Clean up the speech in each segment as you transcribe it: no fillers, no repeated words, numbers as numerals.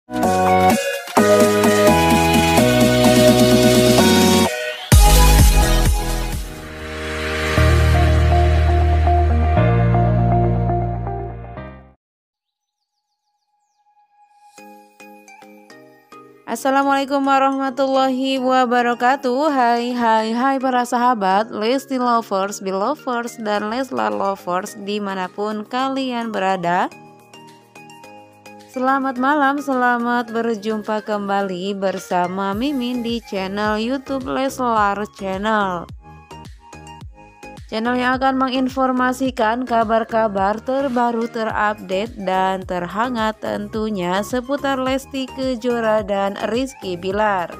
Assalamualaikum warahmatullahi wabarakatuh. Hai para sahabat Lesti Lovers, Belovers, dan Leslar Lovers dimanapun kalian berada. Selamat malam, selamat berjumpa kembali bersama Mimin di channel YouTube Leslar Channel. Channel yang akan menginformasikan kabar-kabar terbaru, terupdate, dan terhangat tentunya seputar Lesti Kejora dan Rizky Bilar.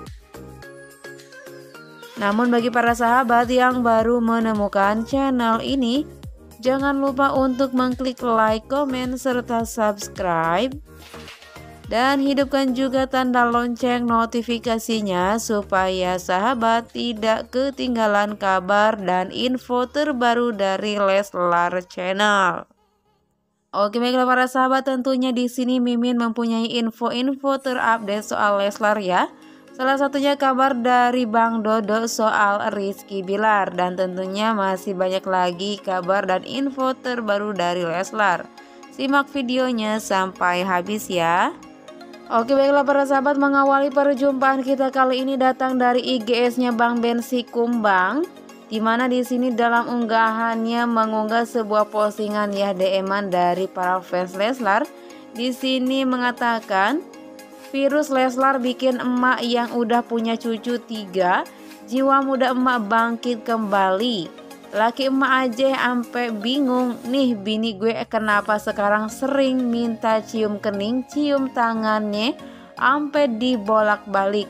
Namun bagi para sahabat yang baru menemukan channel ini, jangan lupa untuk mengklik like, komen, serta subscribe. Dan hidupkan juga tanda lonceng notifikasinya supaya sahabat tidak ketinggalan kabar dan info terbaru dari Leslar Channel. Oke, baiklah para sahabat, tentunya di sini Mimin mempunyai info-info terupdate soal Leslar ya. Salah satunya kabar dari Bang Dodo soal Rizky Bilar, dan tentunya masih banyak lagi kabar dan info terbaru dari Leslar. Simak videonya sampai habis ya. Oke, baiklah para sahabat, mengawali perjumpaan kita kali ini datang dari IGS-nya Bang Ben Sikumbang, dimana di sini dalam unggahannya mengunggah sebuah postingan ya DM-an dari para fans Leslar. Di sini mengatakan, virus Leslar bikin emak yang udah punya cucu 3, jiwa muda emak bangkit kembali. Laki emak aja ampe bingung nih, bini gue kenapa sekarang sering minta cium kening, cium tangannya ampe dibolak-balik.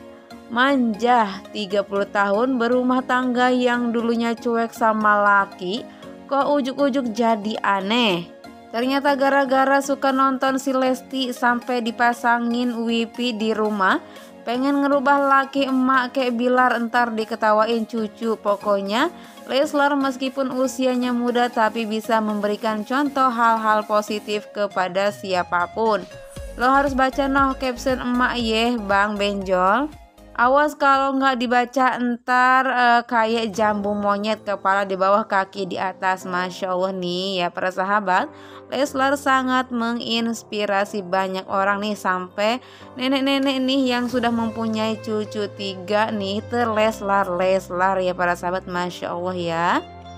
Manja, 30 tahun berumah tangga yang dulunya cuek sama laki, kok ujuk-ujuk jadi aneh. Ternyata gara-gara suka nonton si Lesti sampai dipasangin wifi di rumah, pengen ngerubah laki emak kayak Bilar, entar diketawain cucu. Pokoknya Leslar meskipun usianya muda tapi bisa memberikan contoh hal-hal positif kepada siapapun. Lo harus baca noh caption emak ye Bang Benjol. Awas kalau nggak dibaca entar kayak jambu monyet, kepala di bawah kaki di atas. Masya Allah nih ya para sahabat, Leslar sangat menginspirasi banyak orang nih, sampai nenek-nenek nih yang sudah mempunyai cucu 3 nih terleslar-leslar ya para sahabat. Masya Allah ya.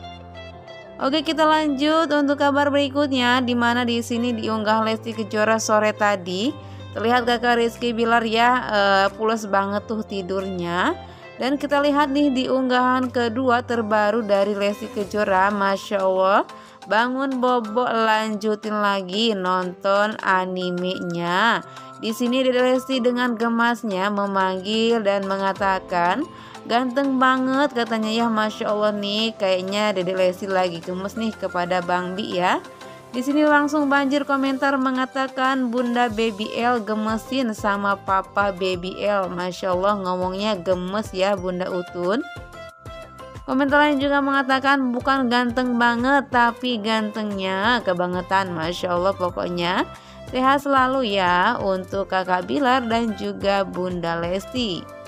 Oke, kita lanjut untuk kabar berikutnya, dimana di sini diunggah Lesti Kejora sore tadi. Terlihat kakak Rizky Bilar ya, pules banget tuh tidurnya. Dan kita lihat nih di unggahan kedua terbaru dari Lesti Kejora, Masya Allah, bangun bobo lanjutin lagi nonton animenya. Di sini Dede Lesti dengan gemasnya memanggil dan mengatakan, ganteng banget katanya ya. Masya Allah nih, kayaknya Dede Lesti lagi gemes nih kepada Bang Bi ya. Di sini langsung banjir komentar mengatakan Bunda Baby L gemesin sama Papa Baby L. Masya Allah, ngomongnya gemes ya Bunda Utun. Komentar lain juga mengatakan bukan ganteng banget tapi gantengnya kebangetan. Masya Allah, pokoknya sehat selalu ya untuk kakak Bilar dan juga Bunda Lesti.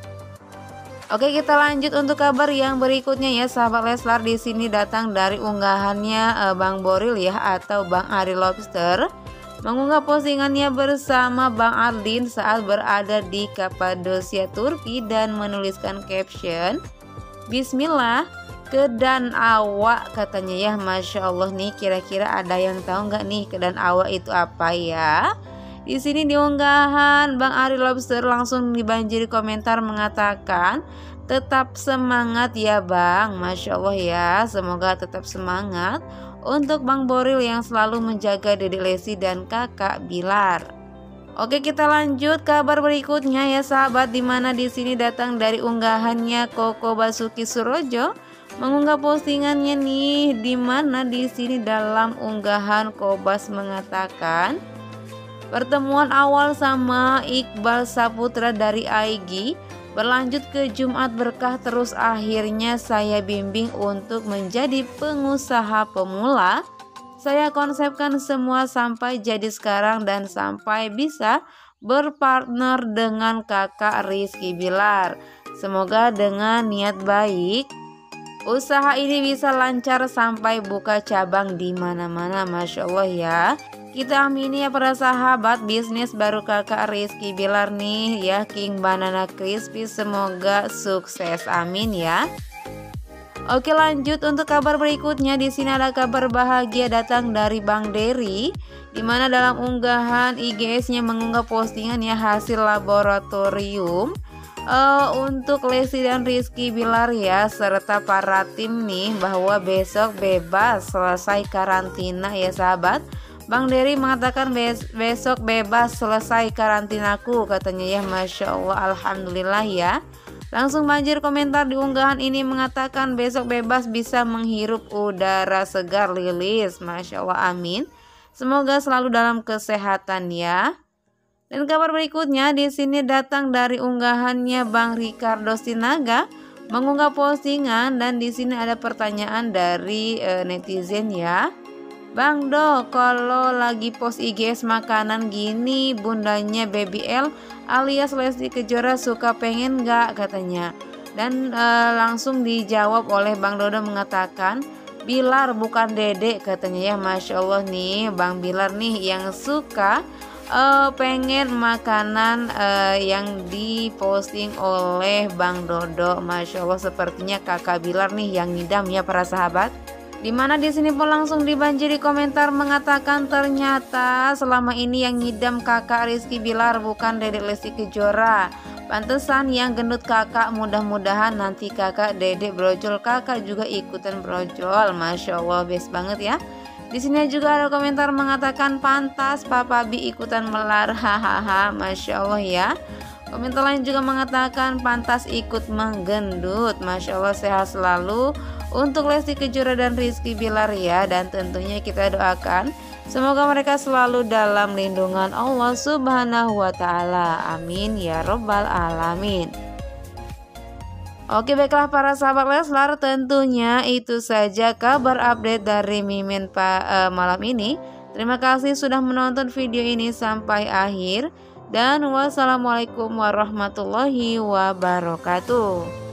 Oke, kita lanjut untuk kabar yang berikutnya ya sahabat Leslar. Di sini datang dari unggahannya Bang Boril ya, atau Bang Ari Lobster, mengunggah postingannya bersama Bang Ardin saat berada di Kapadosia Turki dan menuliskan caption, Bismillah kedan awak katanya ya. Masya Allah nih, kira-kira ada yang tahu nggak nih kedan awak itu apa ya? Di sini di unggahan Bang Ari Lobster langsung dibanjiri komentar mengatakan, tetap semangat ya Bang. Masya Allah ya, semoga tetap semangat untuk Bang Boril yang selalu menjaga Dedek Lesti dan kakak Bilar. Oke, kita lanjut kabar berikutnya ya sahabat, dimana di sini datang dari unggahannya Koko Basuki Surojo, mengunggah postingannya nih, dimana di sini dalam unggahan Kobas mengatakan, pertemuan awal sama Iqbal Saputra dari AIGI berlanjut ke Jumat berkah, terus akhirnya saya bimbing untuk menjadi pengusaha pemula. Saya konsepkan semua sampai jadi sekarang dan sampai bisa berpartner dengan kakak Rizky Bilar. Semoga dengan niat baik usaha ini bisa lancar sampai buka cabang di mana-mana. Masya Allah ya. Kita amini ya para sahabat, bisnis baru kakak Rizky Bilar nih ya, King Banana Crispy, semoga sukses, amin ya. Oke, lanjut untuk kabar berikutnya. Di sini ada kabar bahagia datang dari Bang Dery, di mana dalam unggahan IGS-nya mengunggah postingan ya hasil laboratorium untuk Lesti dan Rizky Bilar ya, serta para tim nih, bahwa besok bebas selesai karantina ya sahabat. Bang Dery mengatakan besok bebas selesai karantinaku, katanya ya. Masya Allah, alhamdulillah ya. Langsung banjir komentar di unggahan ini mengatakan besok bebas bisa menghirup udara segar, Lilis. Masya Allah, amin. Semoga selalu dalam kesehatan ya. Dan kabar berikutnya di sini datang dari unggahannya Bang Ricardo Sinaga, mengunggah postingan, dan di sini ada pertanyaan dari netizen ya. Bang Do, kalau lagi post IGS makanan gini, bundanya Baby L alias Lesti Kejora suka pengen gak, katanya. Dan langsung dijawab oleh Bang Dodo mengatakan Bilar bukan Dedek, katanya ya. Masya Allah nih, Bang Bilar nih yang suka pengen makanan yang diposting oleh Bang Dodo. Masya Allah, sepertinya kakak Bilar nih yang ngidam ya para sahabat. Dimana di sini pun langsung dibanjiri komentar mengatakan ternyata selama ini yang ngidam kakak Rizky Bilar bukan Dedek Lesti Kejora. Pantesan yang gendut kakak, mudah-mudahan nanti kakak Dedek brojol, kakak juga ikutan brojol. Masya Allah, best banget ya. Di sini juga ada komentar mengatakan pantas Papa Bi ikutan melar, hahaha. Masya Allah ya. Komentar lain juga mengatakan pantas ikut menggendut. Masya Allah, sehat selalu untuk Lesti Kejora dan Rizky Bilar ya. Dan tentunya kita doakan semoga mereka selalu dalam lindungan Allah Subhanahu wa Ta'ala. Amin ya Robbal Alamin. Oke, baiklah para sahabat Leslar, tentunya itu saja kabar update dari Mimin malam ini. Terima kasih sudah menonton video ini sampai akhir. Dan wassalamualaikum warahmatullahi wabarakatuh.